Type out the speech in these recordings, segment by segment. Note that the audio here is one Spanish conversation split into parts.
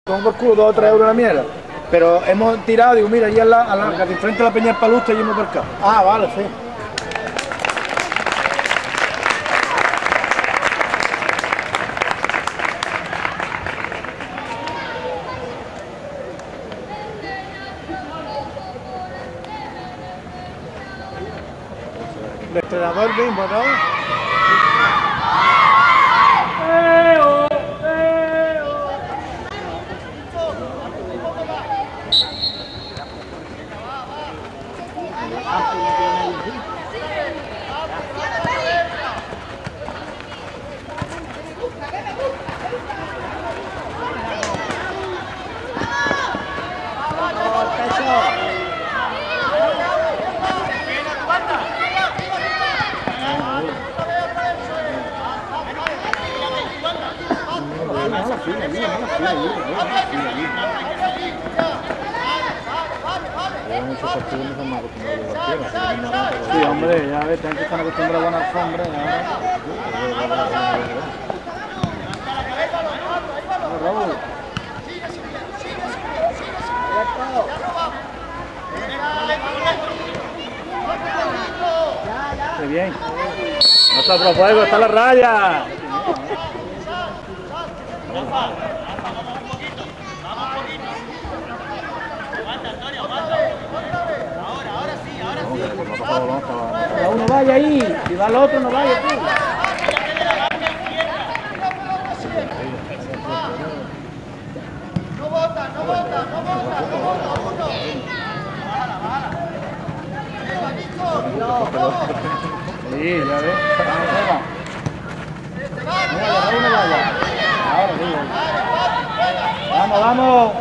Pongo por culo 2 o 3 euros la mierda. Pero hemos tirado, digo, mira, allí de frente a la Peña del Paluste y hemos aparcado. Ah, vale, sí. Depredador bimbo, ¿no? Sí, hombre, ya ves, tengo que estar acostumbrado a buena alfombra. Qué bien. No está otro fuego, está la raya. Uno vaya ahí, si va el otro no vaya tú. No bota. Sí, ya ves. Uno vaya. Ahora sí. Vamos.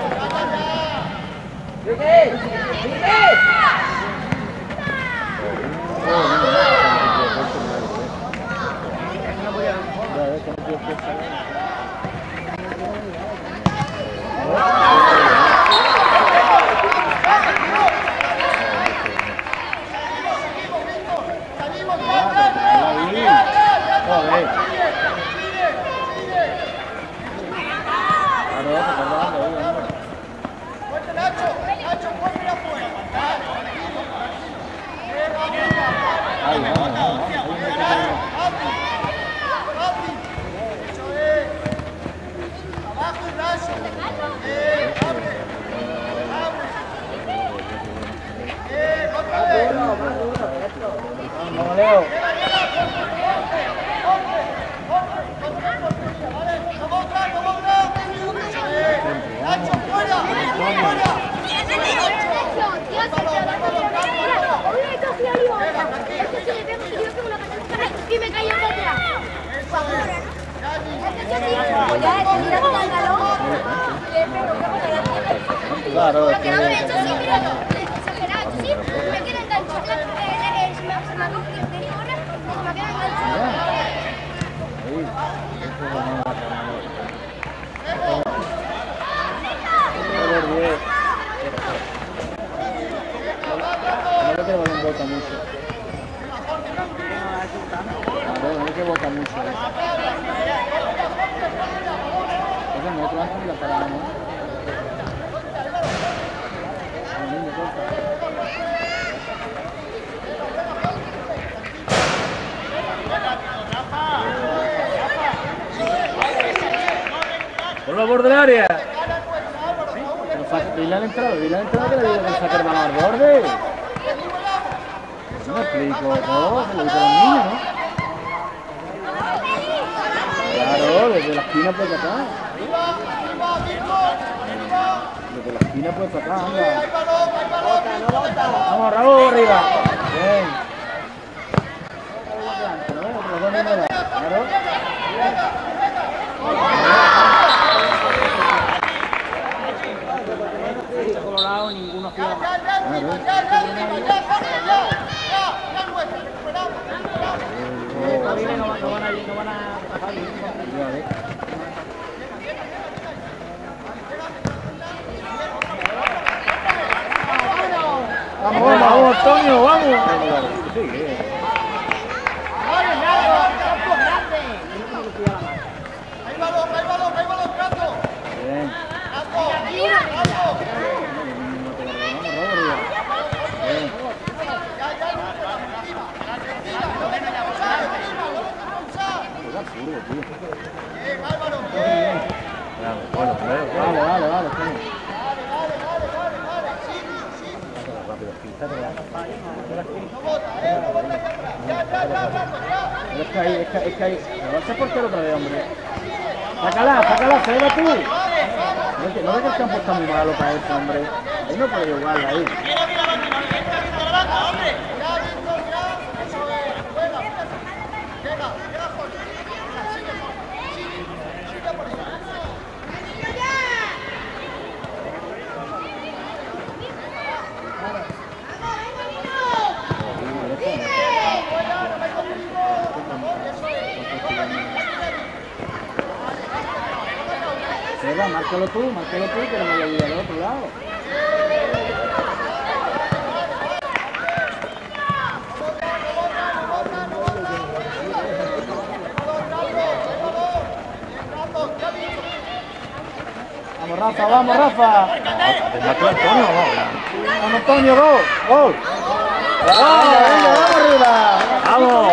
Leo. Y me cayó para atrás. Claro, Porque no lo he hecho así, míralo. Exagerado, sí. Me quiere enganchar. Se me ha cogido de ninguna. Me queda enganchado. No creo que vota mucho. No que vota mucho. Entonces nosotros antes la paramos. Por la borde del área. Dile a la entrada que le digo que saque el balón al borde. No me explico todo, se lo dice a los niños, ¿no? Claro, desde la esquina puede sacar. Desde la esquina puede sacar, anda. Vamos, Raúl, arriba. Bien. Claro. Colorado, ninguno fiel. No van a pasar. Vamos, Antonio, vamos. Ahí va, Cato. Bien. Es que ahí. Me va a hacer portero otra vez, hombre. Sácala, se va tú. No ve que el campo está muy malo para esto, hombre. Ahí no puede jugarla ahí. Márcalo tú, que no me ayuda al otro lado. Vamos Rafa. Vamos Antonio, gol. Vamos arriba. Vamos.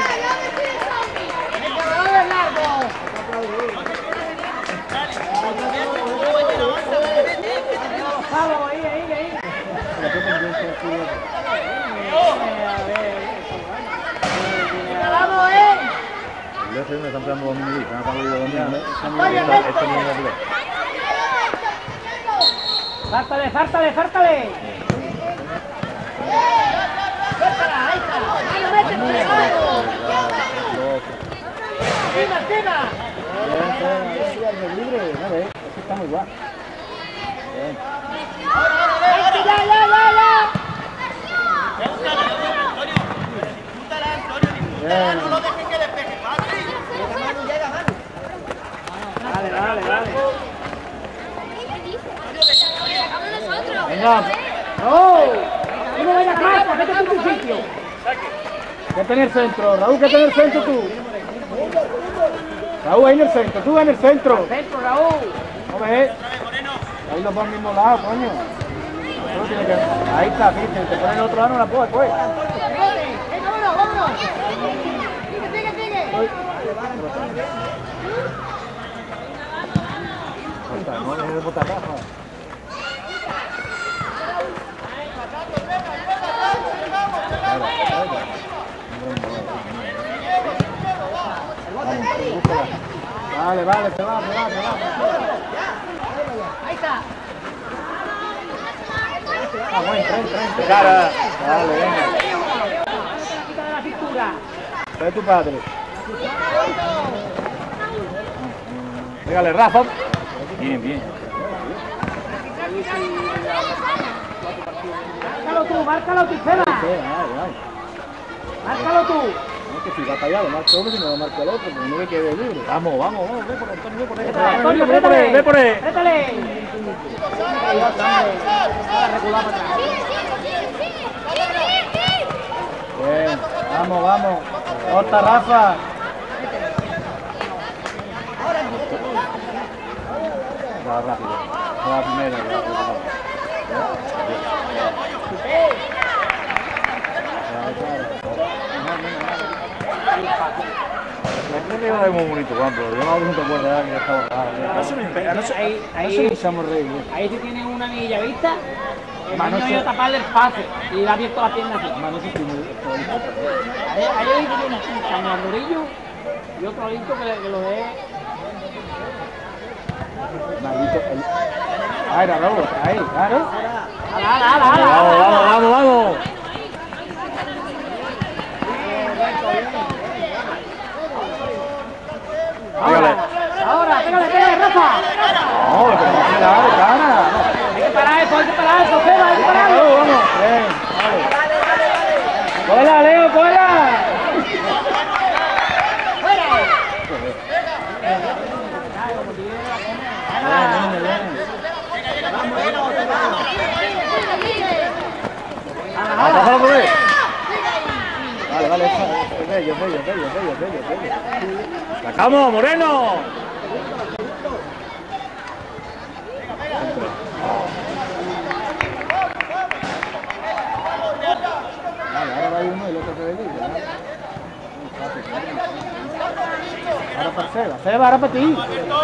Me están pegando 2 minutos, me han acabado de 2 minutos. ¡Sártale! ¡Sártala! Está muy guapo. No lo dejes que le pegue, Dale. Venga. ¡No! ¡Tú no vayas más! ¡Vete a tu sitio! ¿Qué tenés el centro? Raúl, ¿qué tenés el centro tú? Raúl, ahí en el centro. Tú en el centro. ¡Centro, Raúl! ¿No ves? Ahí los dos al mismo lado, coño. Ahí está, fíjate. Te pones el otro lado, no la puedo después. ¡Vámonos! ¡Sigue! No dejes de botar Rafa. Vale, se va. Ahí está. Entra. Cara. Vale, venga. Quita la cintura. Ve tu padre. Pégale, Rafa. Bien. Márcalo tú, Seba. Márcalo tú. No, que si va para allá, lo marca uno, si no lo marca el otro, porque no ve que ve libre. Vamos, ve por Antonio, ve por él. Rétale. Bien, vamos. Corta, Rafa. Va rápido. Va la primera. La muy bonito, Juan, pero yo no te acuerdas que ya estaba ahí se tiene una anilla vista, el niño ha ido a taparle el pase y le ha abierto la pierna aquí. Ahí tiene un cañadorillo y otro adicto que lo ve. Ahí, Raúl, ahí, claro. Vamos. Ahora, pégale, Rafa. No, pero no se da de cara. Hay que parar eso, Seba, hay que pararlo. Vamos. Cola, Leo, cola. Vale, es bello. ¡Sacamos, Moreno! para Seba. Seba, ahora para ti.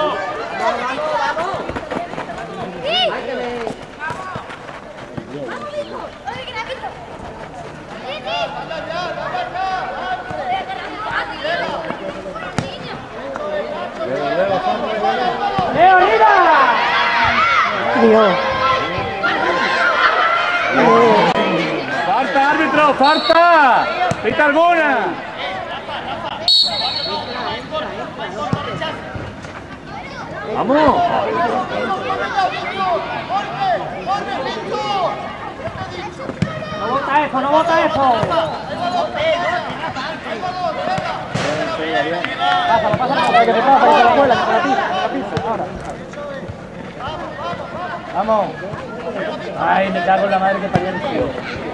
¡Leo, mira! Dios. ¡Falta, árbitro! ¡Falta! ¡Pita alguna! ¡Vamos! No bota eso, no bota eso. Pásalo, pásalo, que te pasa, que te la cuela, que te la pisa, ahora. Vamos. Ay, me cago en la madre que parió el tío.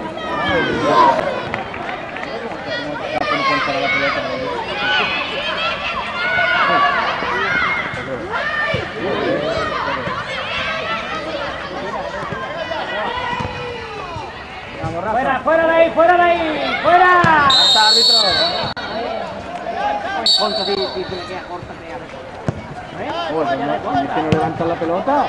Fuera, fuera de ahí, fuera de ahí, fuera. Hasta árbitro. Ponte si se le queda corta, ¿Es que no levantan la pelota?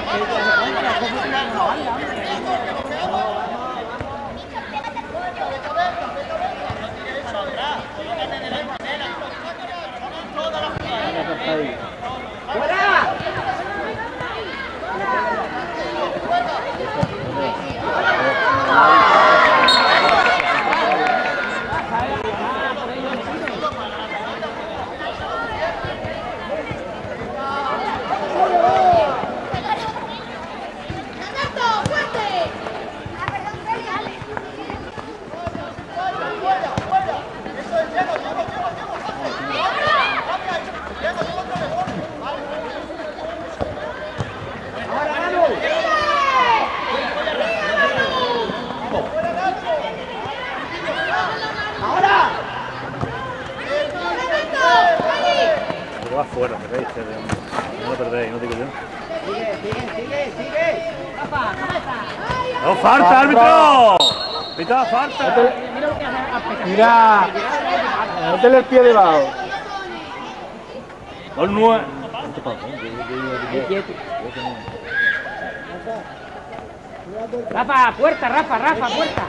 Pero va fuera, ¿veis? No lo perdéis, no digo yo. Sigue. Rafa, cabeza. ¡No, falta, árbitro! ¡Pita, falta! Mira lo que hace al Mira, métele el pie debajo. Dos nueve. Rafa, puerta, puerta.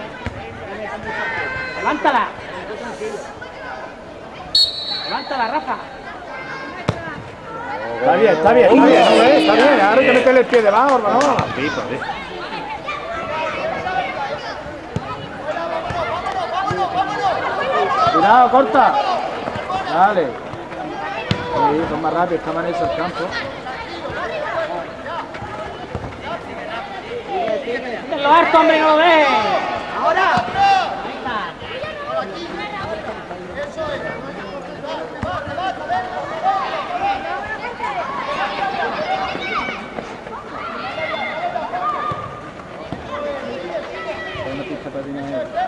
Levántala. Levántala, Rafa. Está bien, está bien. Ahora hay que meterle el pie debajo, hermano. Pipa, Cuidado, corta. Dale. Sí, son más rápidos, estaban en esos campos. En lo harto, hombre, no lo ves. Ahora. Ahí está. Una pista para ti,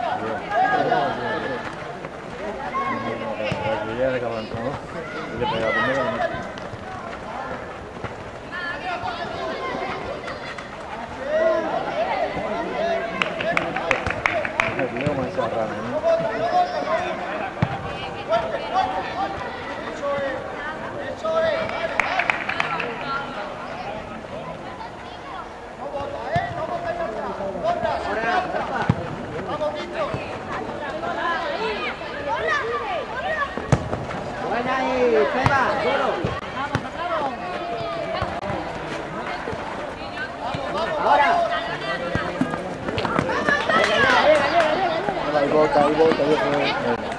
Ya de cabrón, ¿no? Le pega primero. Luego me encerraron, Buena ahí, Seba, duro. Ahora. Ahí bota,